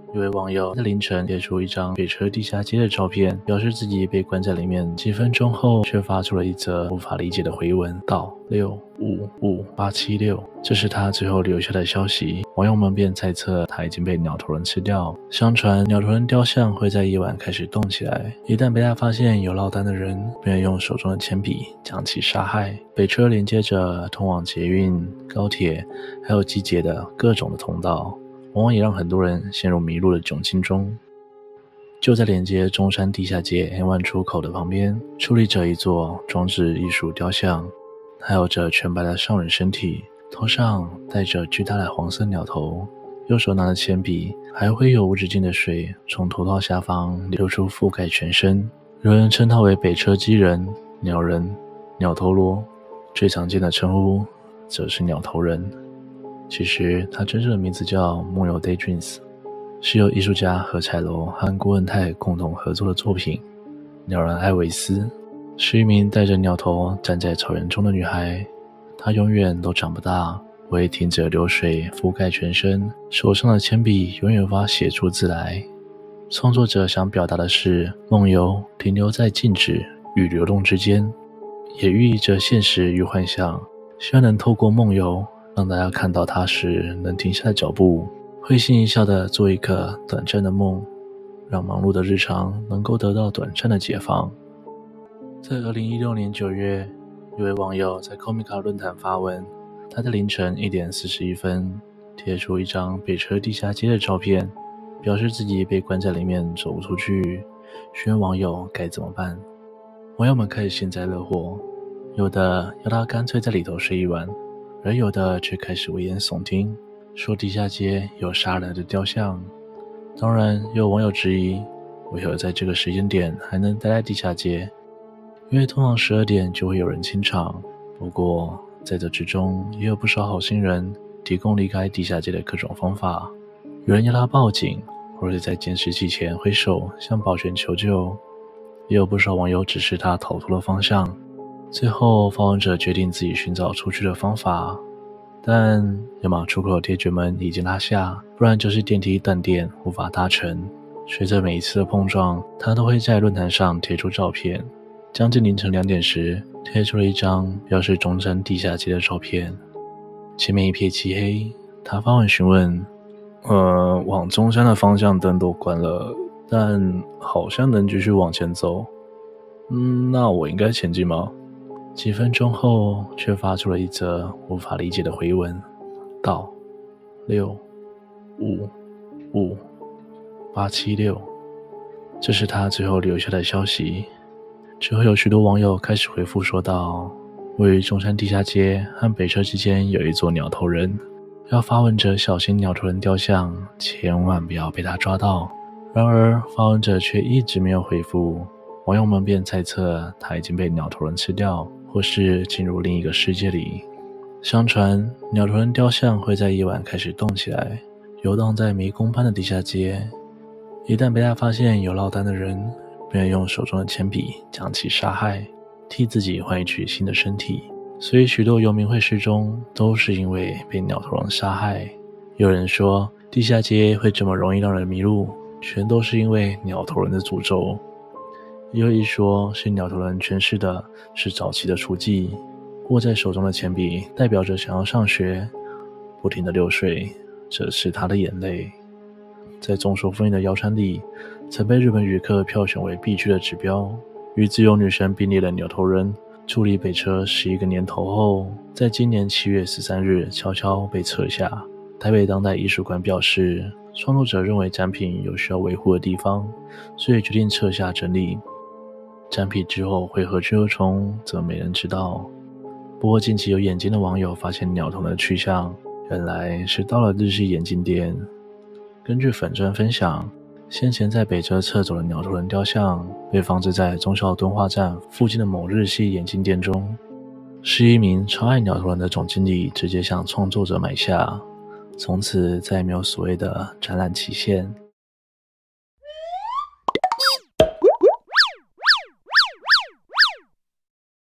一位网友在凌晨贴出一张北车地下街的照片，表示自己被关在里面，几分钟后却发出了一则无法理解的回文，道6555876，这是他最后留下的消息。网友们便猜测他已经被鸟头人吃掉。相传鸟头人雕像会在夜晚开始动起来，一旦被他发现有落单的人，便用手中的铅笔将其杀害。北车连接着通往捷运、高铁还有机捷的各种的通道，往往也让很多人陷入迷路的窘境中。就在连接中山地下街 N1 出口的旁边，矗立着一座装置艺术雕像，它有着全白的上人身体，头上戴着巨大的黄色鸟头，右手拿着铅笔，还会有无止境的水从头套下方流出覆盖全身。有人称它为北车鸡人、鸟人、鸟头罗，最常见的称呼则是鸟头人。其实它真正的名字叫梦游 Daydreams， 是由艺术家何彩楼和郭文泰共同合作的作品。鸟人艾维斯是一名戴着鸟头站在草原中的女孩，她永远都长不大，会停止流水覆盖全身，手上的铅笔永远无法写出字来。创作者想表达的是梦游停留在静止与流动之间，也寓意着现实与幻想，希望能透过梦游让大家看到它时能停下脚步，会心一笑地做一个短暂的梦，让忙碌的日常能够得到短暂的解放。在2016年9月，一位网友在 Comica 论坛发文，他在凌晨1点41分贴出一张北车地下街的照片，表示自己被关在里面走不出去，询问网友该怎么办。网友们开始幸灾乐祸，有的要他干脆在里头睡一晚，而有的却开始危言耸听，说地下街有杀人的雕像。当然也有网友质疑，为何在这个时间点还能待在地下街，因为通常12点就会有人清场。不过在这之中也有不少好心人提供离开地下街的各种方法，有人要他报警，或者在监视器前挥手向保全求救，也有不少网友指示他逃脱的方向。最后发文者决定自己寻找出去的方法，但要么出口铁卷门已经拉下，不然就是电梯断电无法搭乘。随着每一次的碰撞，他都会在论坛上贴出照片。将近凌晨2点时，贴出了一张标示中山地下街的照片，前面一片漆黑。他发文询问，往中山的方向灯都关了，但好像能继续往前走。那我应该前进吗？几分钟后却发出了一则无法理解的回文，道6555876，这是他最后留下的消息。之后有许多网友开始回复说道，位于中山地下街和北车之间有一座鸟头人，要发文者小心鸟头人雕像，千万不要被他抓到。然而发文者却一直没有回复，网友们便猜测他已经被鸟头人吃掉，或是进入另一个世界里。相传鸟头人雕像会在夜晚开始动起来，游荡在迷宫般的地下街，一旦被他发现有落单的人，便用手中的铅笔将其杀害，替自己换取新的身体。所以许多游民会失踪都是因为被鸟头人杀害。有人说地下街会这么容易让人迷路，全都是因为鸟头人的诅咒。也有一说是鸟头人诠释的是早期的雏妓，握在手中的铅笔代表着想要上学，不停的流水，这是他的眼泪。在众说纷纭的谣传里，曾被日本旅客票选为必去的指标。与自由女神并列的鸟头人矗立北车11个年头后，在今年7月13日悄悄被撤下。台北当代艺术馆表示，创作者认为展品有需要维护的地方，所以决定撤下整理。展品之后会何去何从，则没人知道。不过近期有眼尖的网友发现鸟头的去向，原来是到了日系眼镜店。根据粉专分享，先前在北车撤走的鸟头人雕像被放置在忠孝敦化站附近的某日系眼镜店中，是一名超爱鸟头人的总经理直接向创作者买下，从此再也没有所谓的展览期限。